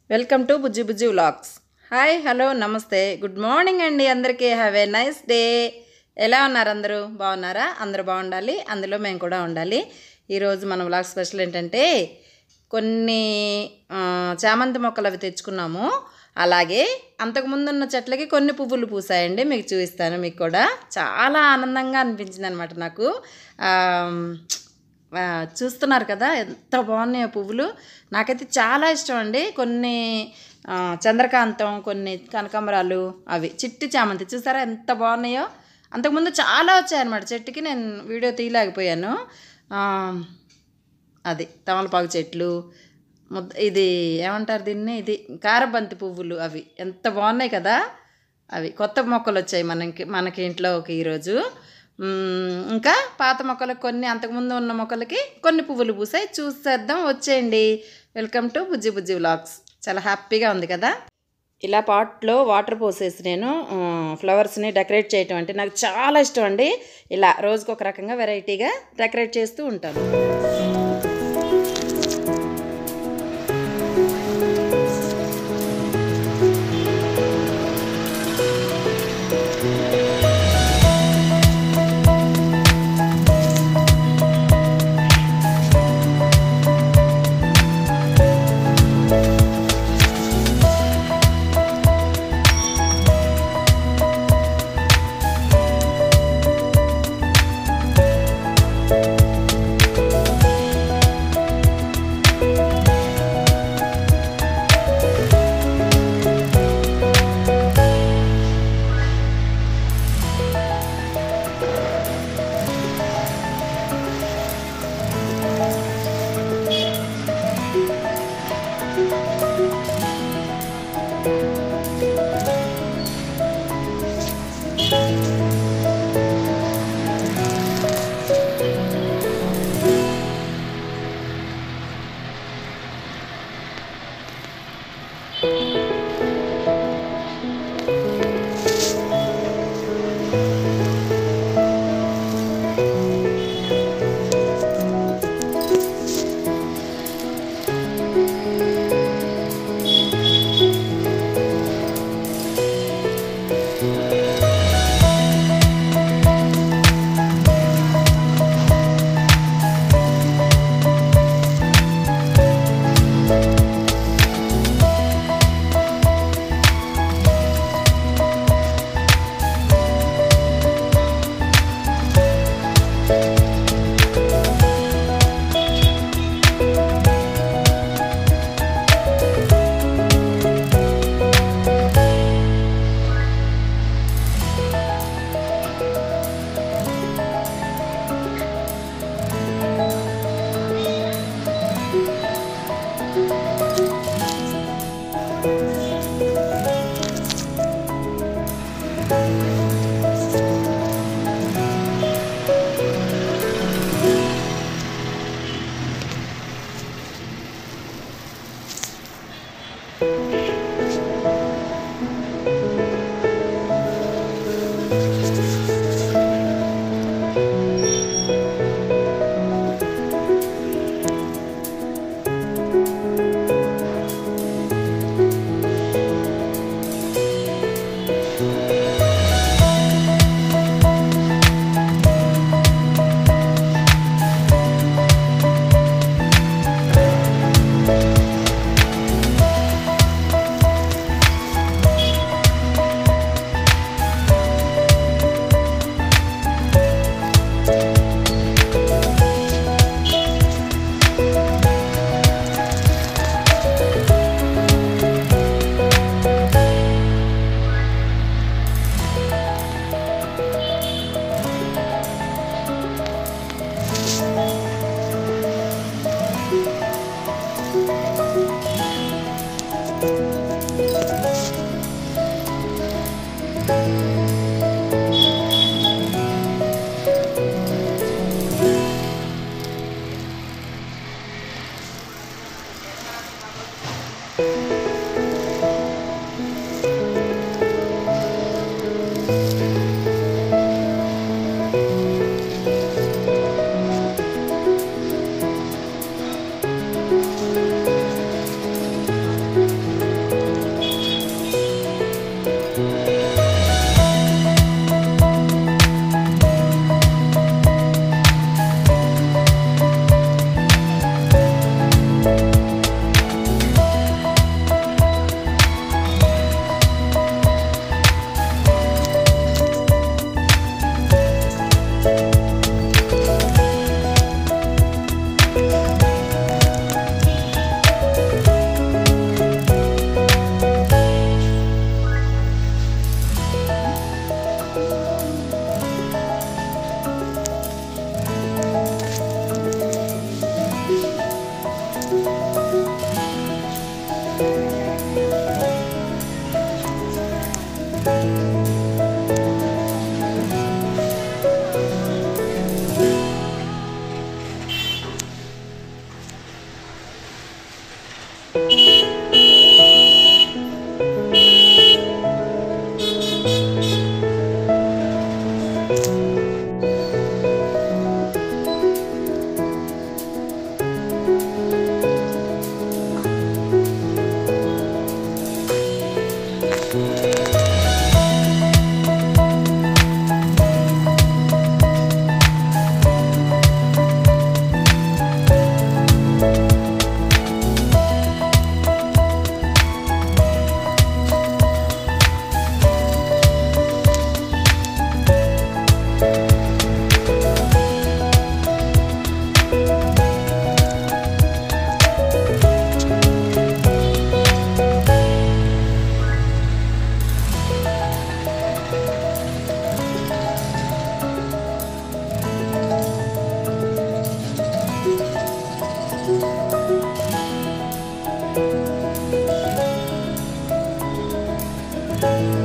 Welcome to Bujji Bujji vlogs. Hi, hello, నమస్తే, good morning అండి అందరికీ. Have a nice day. ఎలా ఉన్నారు అందరూ? బాగున్నారా? అందరూ బాగుండాలి, అందులో మేము కూడా ఉండాలి. ఈరోజు మన వ్లాగ్ స్పెషల్ ఏంటంటే కొన్ని చామంతి మొక్కలు అవి తెచ్చుకున్నాము. అలాగే అంతకుముందు ఉన్న చెట్లకి కొన్ని పువ్వులు పూసాయండి. మీకు చూపిస్తాను. మీకు కూడా చాలా ఆనందంగా అనిపించింది అనమాట నాకు. చూస్తున్నారు కదా ఎంత బాగున్నాయో పువ్వులు. నాకైతే చాలా ఇష్టం అండి. కొన్ని చంద్రకాంతం, కొన్ని కనకాంబరాలు, అవి చిట్టి చామంతి చూసారా ఎంత బాగున్నాయో. అంతకుముందు చాలా వచ్చాయన్నమాట చెట్టుకి. నేను వీడియో తీయలేకపోయాను. అది తమలపాకు చెట్లు, ఇది ఏమంటారు దీన్ని, ఇది కారబంతి పువ్వులు, అవి ఎంత బాగున్నాయి కదా. అవి కొత్త మొక్కలు వచ్చాయి మనకి ఇంట్లోకి ఈరోజు. ఇంకా పాత మొక్కలకు కొన్ని, అంతకుముందు ఉన్న మొక్కలకి కొన్ని పువ్వులు పూసాయి. చూసేద్దాం, వచ్చేయండి. Welcome to Bujji Bujji vlogs. చాలా హ్యాపీగా ఉంది కదా. ఇలా పాట్లో వాటర్ పోసేసి నేను ఫ్లవర్స్ని డెకరేట్ చేయటం అంటే నాకు చాలా ఇష్టం అండి. ఇలా రోజుకు ఒక రకంగా వెరైటీగా డెకరేట్ చేస్తూ ఉంటాను. you.